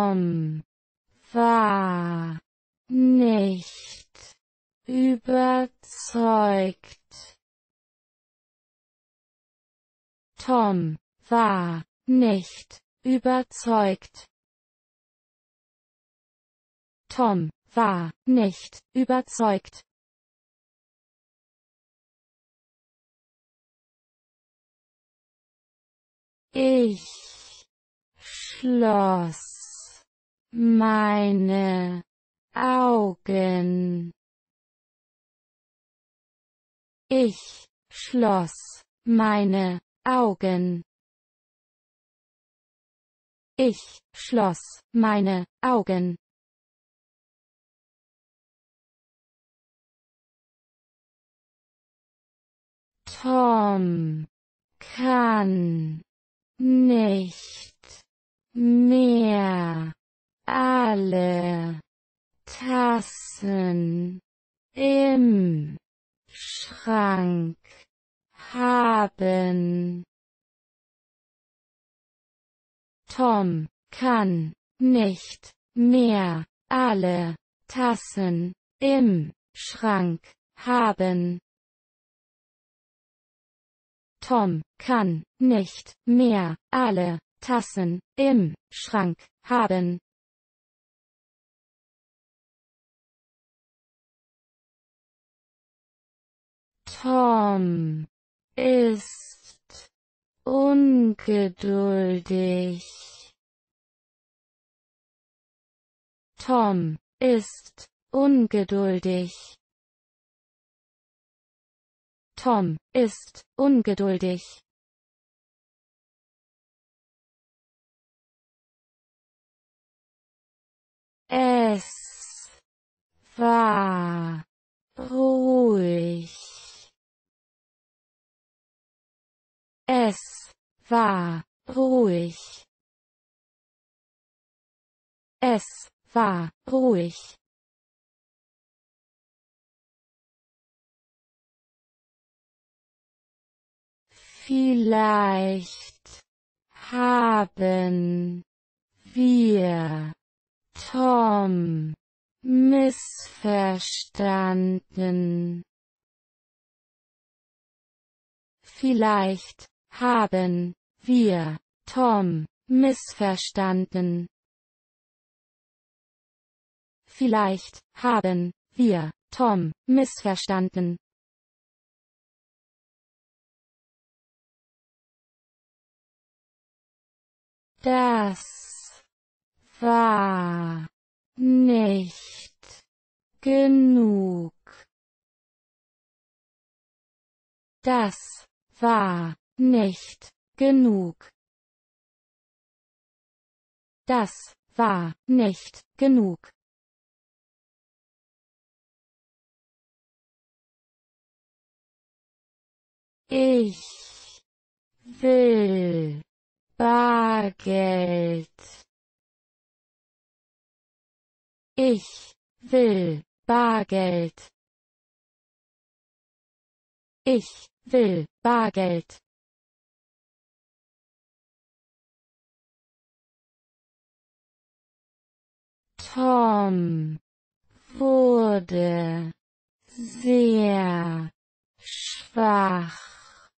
Tom war nicht überzeugt. Tom war nicht überzeugt. Tom war nicht überzeugt. Ich schloss meine Augen. Ich schloss meine Augen. Ich schloss meine Augen. Tom kann nicht mehr alle Tassen im Schrank haben. Tom kann nicht mehr alle Tassen im Schrank haben. Tom kann nicht mehr alle Tassen im Schrank haben. Tom ist ungeduldig. Tom ist ungeduldig. Tom ist ungeduldig. Es war ruhig. Es war ruhig. Es war ruhig. Vielleicht haben wir Tom missverstanden. Vielleicht haben wir Tom missverstanden. Vielleicht haben wir Tom missverstanden. Das war nicht genug. Das war nicht genug. Das war nicht genug. Ich will Bargeld. Ich will Bargeld. Ich will Bargeld. Tom wurde sehr schwach.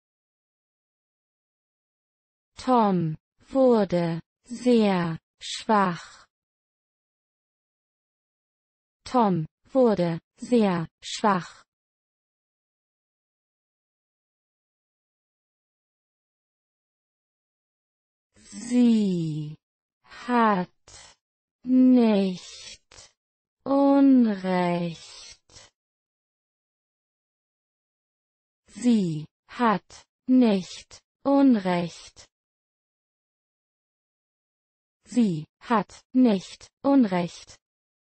Tom wurde sehr schwach. Tom wurde sehr schwach. Sie hat nicht Unrecht. Sie hat nicht Unrecht. Sie hat nicht Unrecht.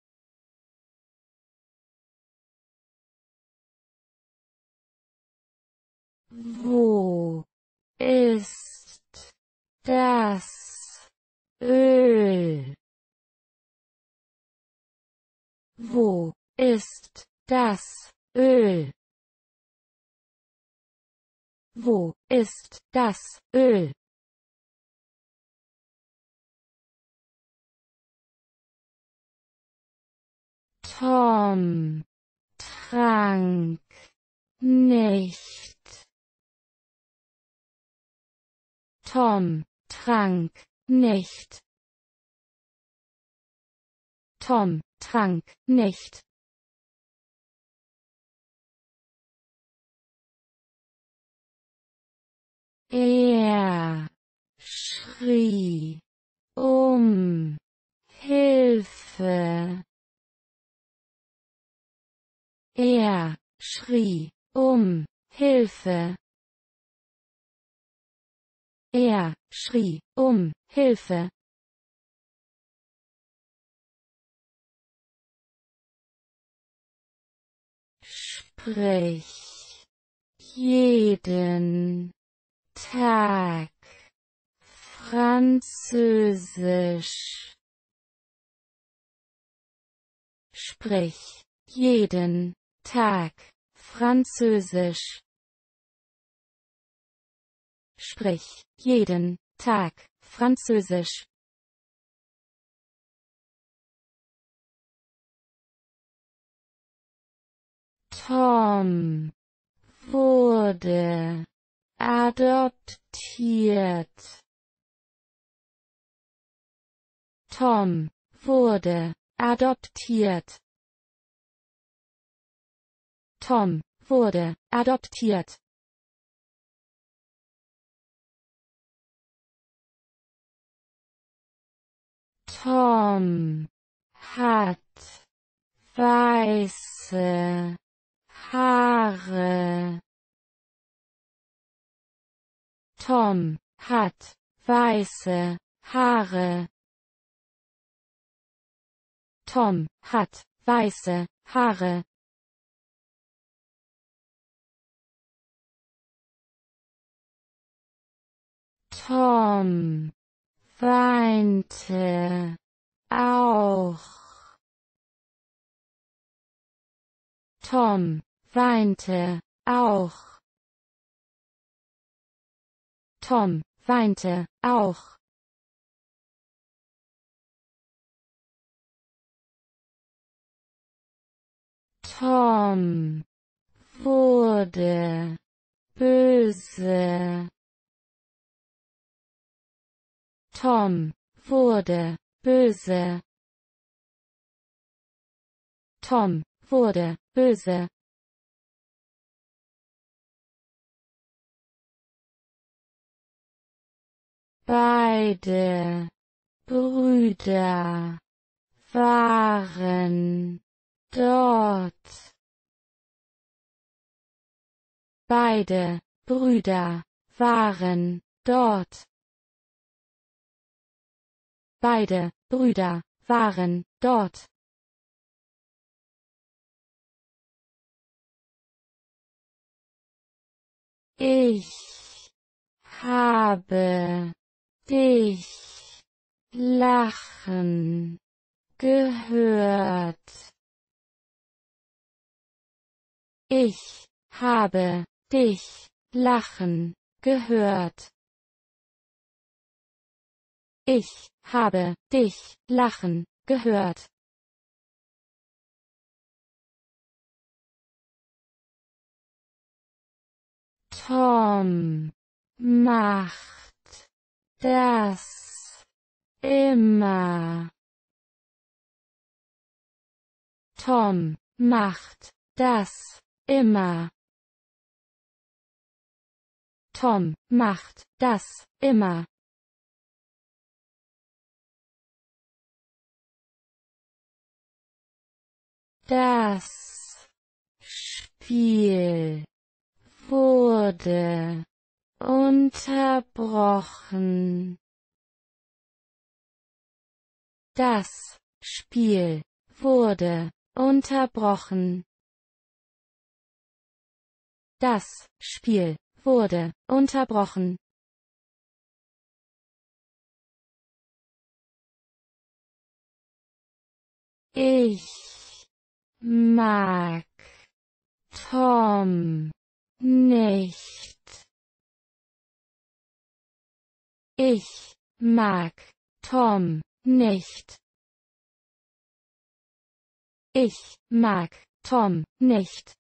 Wo ist das Öl? Wo ist das Öl? Wo ist das Öl? Tom trank nicht. Tom trank nicht. Tom trank nicht. Er schrie um Hilfe. Er schrie um Hilfe. Er schrie um Hilfe. Sprich jeden Tag Französisch. Sprich jeden Tag Französisch. Sprich jeden Tag Französisch. Tom wurde adoptiert. Tom wurde adoptiert. Tom wurde adoptiert. Tom hat weiße Haare. Tom hat weiße Haare. Tom hat weiße Haare. Tom weinte auch. Tom weinte auch. Tom weinte auch. Tom wurde böse. Tom wurde böse. Tom wurde böse. Beide Brüder waren dort. Beide Brüder waren dort. Beide Brüder waren dort. Ich habe dich lachen gehört. Ich habe dich lachen gehört. Ich habe dich lachen gehört. Tom macht das immer. Tom macht das immer. Tom macht das immer. Das Spiel wurde unterbrochen. Das Spiel wurde unterbrochen. Das Spiel wurde unterbrochen. Ich mag Tom nicht. Ich mag Tom nicht. Ich mag Tom nicht.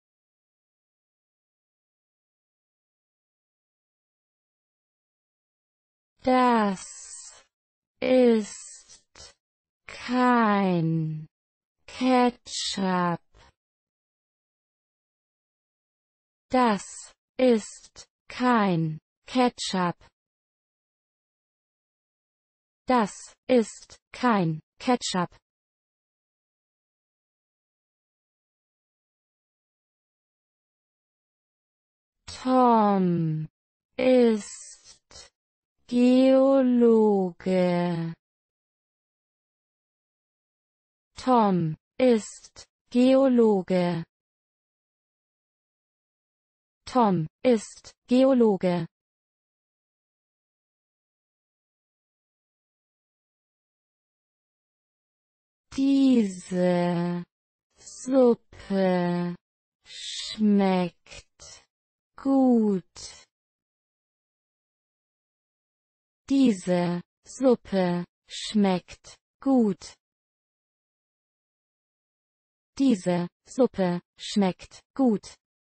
Das ist kein Ketchup. Das ist kein Ketchup. Das ist kein Ketchup. Tom ist Geologe. Tom ist Geologe. Tom ist Geologe. Diese Suppe schmeckt gut. Diese Suppe schmeckt gut. Diese Suppe schmeckt gut.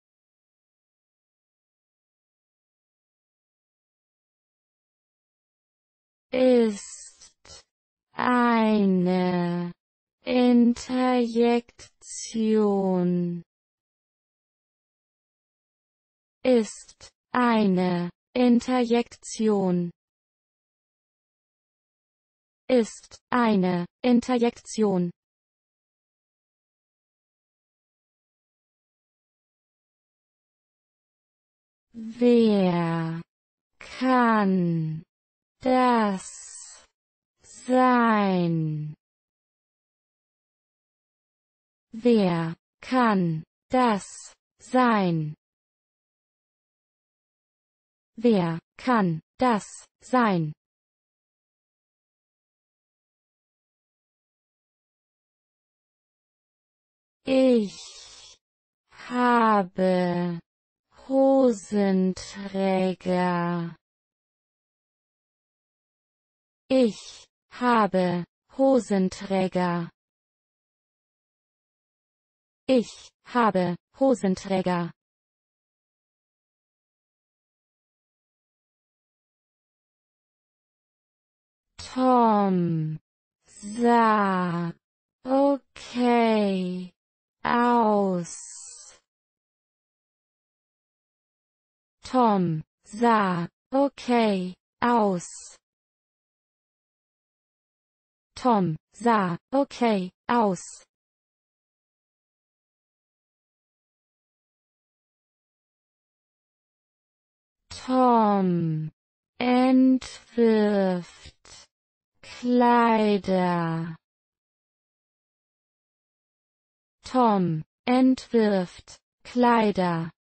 Ist eine Interjektion. Ist eine Interjektion. Ist eine Interjektion. Wer kann das sein? Wer kann das sein? Wer kann das sein? Ich habe Hosenträger. Ich habe Hosenträger. Ich habe Hosenträger. Tom sah okay aus. Tom sah okay aus. Tom sah okay aus. Tom entwirft Kleider. Tom entwirft Kleider.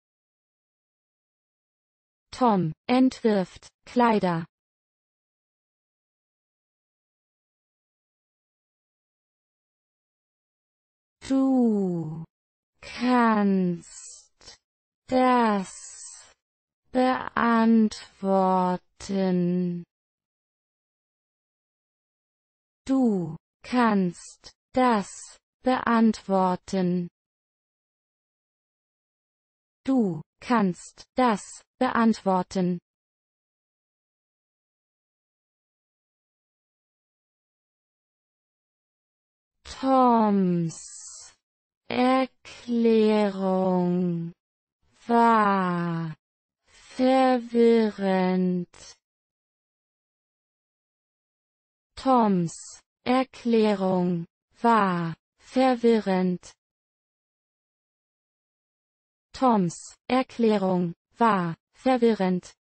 Tom entwirft Kleider. Du kannst das beantworten. Du kannst das beantworten. Du kannst das beantworten. Toms Erklärung war verwirrend. Toms Erklärung war verwirrend. Toms Erklärung war verwirrend.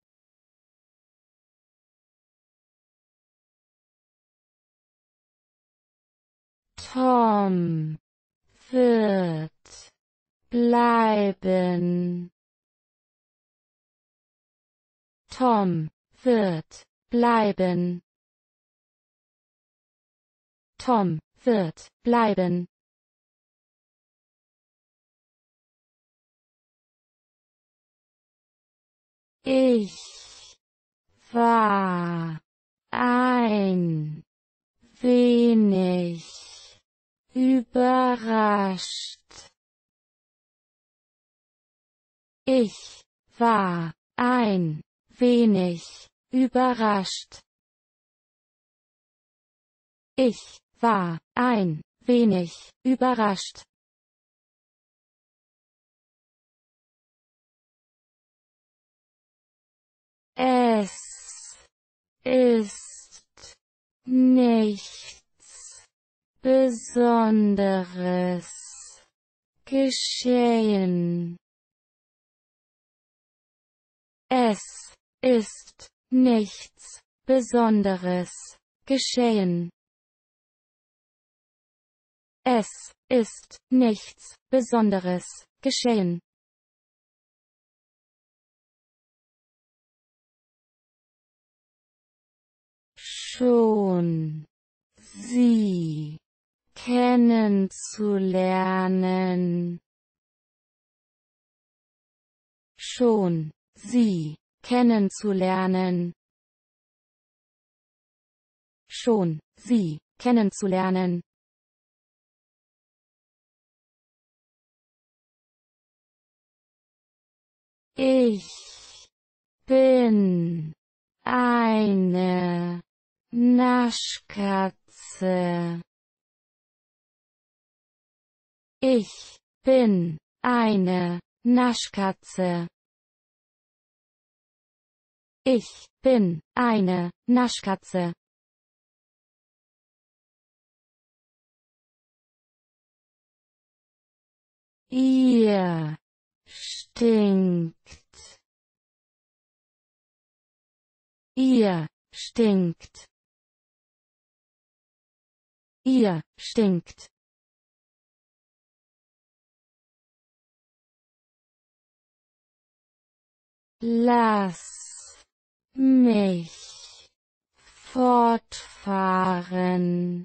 Tom wird bleiben. Tom wird bleiben. Tom wird bleiben. Ich war ein wenig überrascht. überrascht. Ich war ein wenig überrascht. Ich war ein wenig überrascht. Es ist nichts Besonderes geschehen. Es ist nichts Besonderes geschehen. Es ist nichts Besonderes geschehen. Schon sie kennenzulernen. Schon sie kennenzulernen. Schon sie kennenzulernen. Ich bin eine Naschkatze. Ich bin eine Naschkatze. Ich bin eine Naschkatze. Ihr stinkt. Ihr stinkt. Ihr stinkt. Lass mich fortfahren.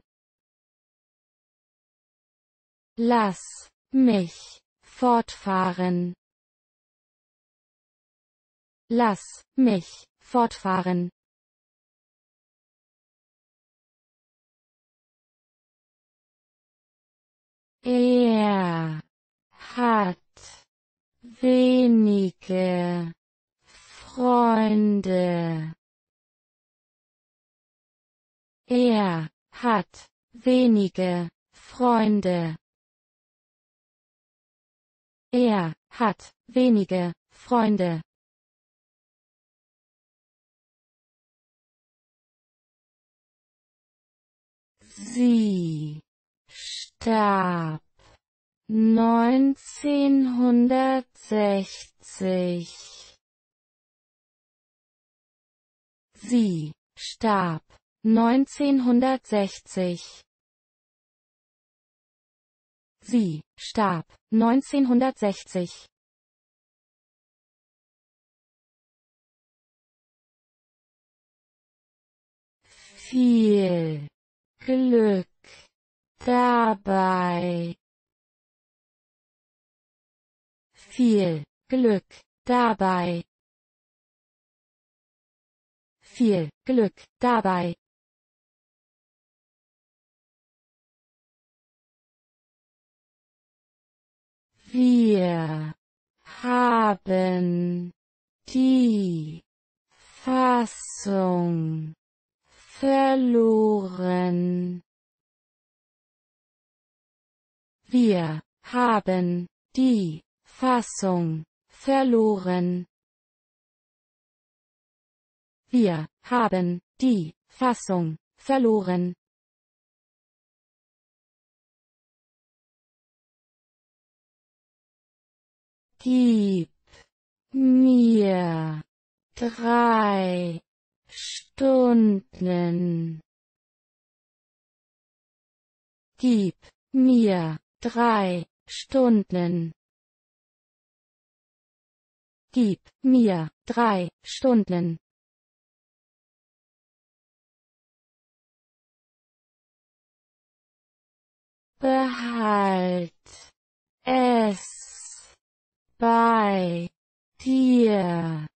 Lass mich fortfahren. Lass mich fortfahren. Er hat wenige Freunde. Er hat wenige Freunde. Er hat wenige Freunde. Sie starb 1960. Sie starb 1960. Sie starb 1960. Viel Glück dabei. Viel Glück dabei. Viel Glück dabei. Wir haben die Fassung verloren. Wir haben die Fassung verloren. Wir haben die Fassung verloren. Gib mir 3 Stunden. Gib mir 3 Stunden. Gib mir 3 Stunden. Behalt es bei dir.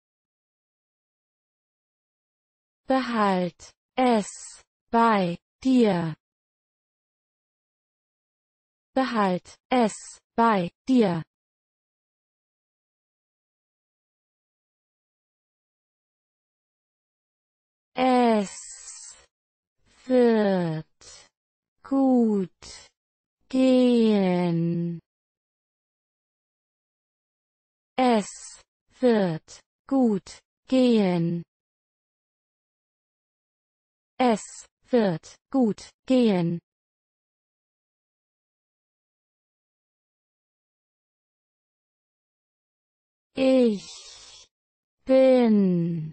Behalt es bei dir. Behalt es bei dir. Es wird gut gehen. Es wird gut gehen. Es wird gut gehen. Ich bin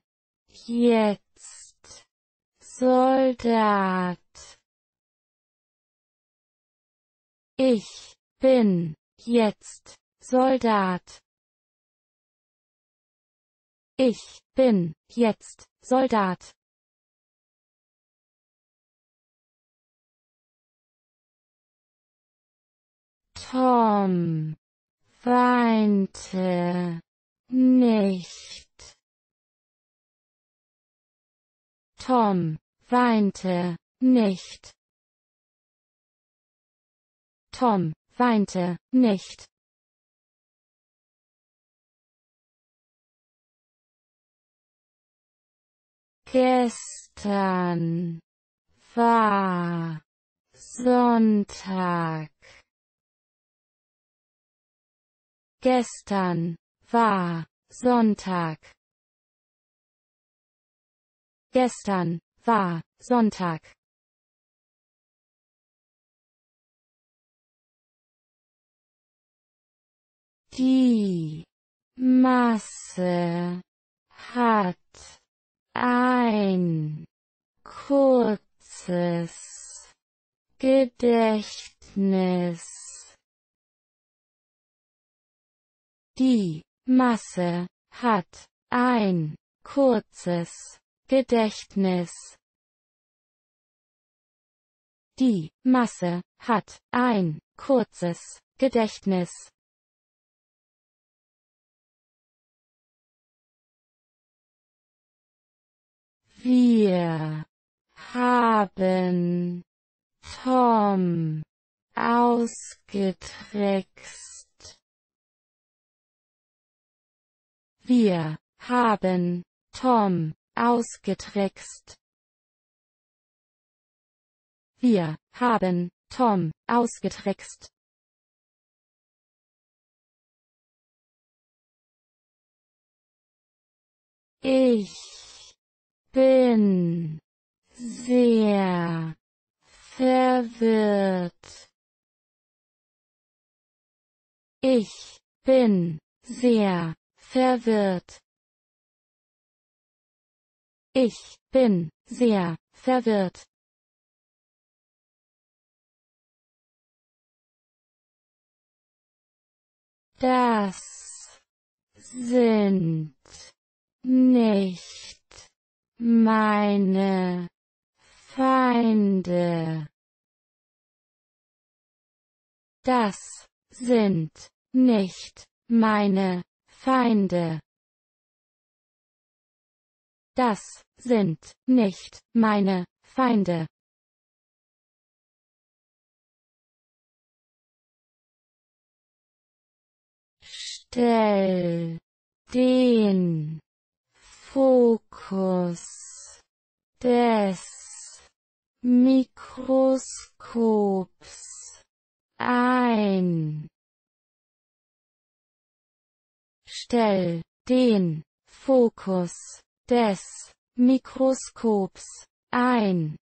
jetzt Soldat. Ich bin jetzt Soldat. Ich bin jetzt Soldat. Tom weinte nicht. Tom weinte nicht. Tom weinte nicht. Gestern war Sonntag. Gestern war Sonntag. Gestern war Sonntag. Die Masse hat ein kurzes Gedächtnis. Die Masse hat ein kurzes Gedächtnis. Die Masse hat ein kurzes Gedächtnis. Wir haben Tom ausgetrickst. Wir haben Tom ausgetrickst. Wir haben Tom ausgetrickst. Ich bin sehr verwirrt. Ich bin sehr verwirrt. Ich bin sehr verwirrt. Das sind nicht meine Feinde. Das sind nicht meine Feinde. Das sind nicht meine Feinde. Stell den Fokus des Mikroskops ein. Stell den Fokus des Mikroskops ein.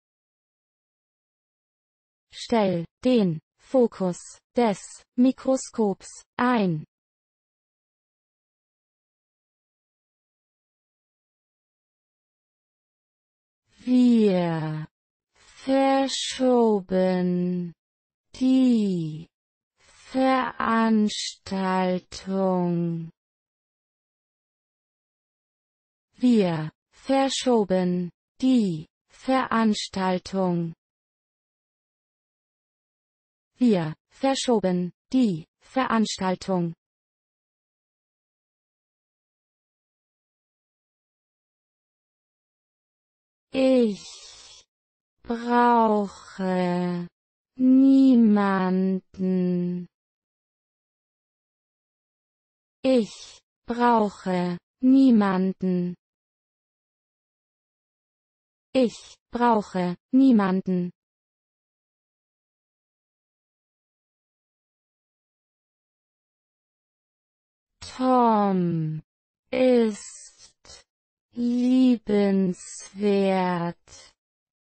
Stell den Fokus des Mikroskops ein. Wir verschoben die Veranstaltung. Wir verschoben die Veranstaltung. Wir verschoben die Veranstaltung. Ich brauche niemanden. niemanden. Ich brauche niemanden. Ich brauche niemanden. Tom ist liebenswert.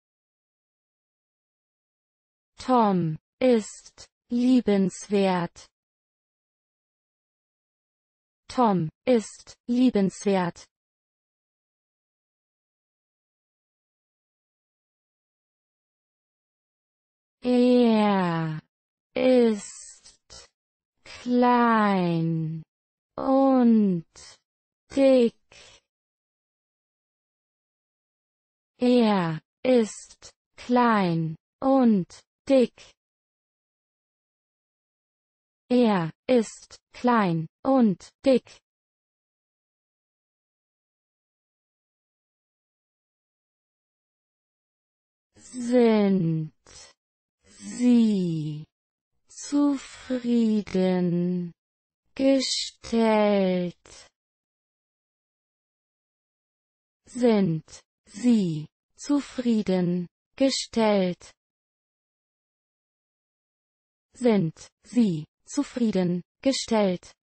Tom ist liebenswert. Tom ist liebenswert. Er ist klein und dick. Er ist klein und dick. Er ist klein und dick. Sind Sie zufrieden gestellt? Sind Sie zufrieden gestellt? Sind Sie zufrieden gestellt?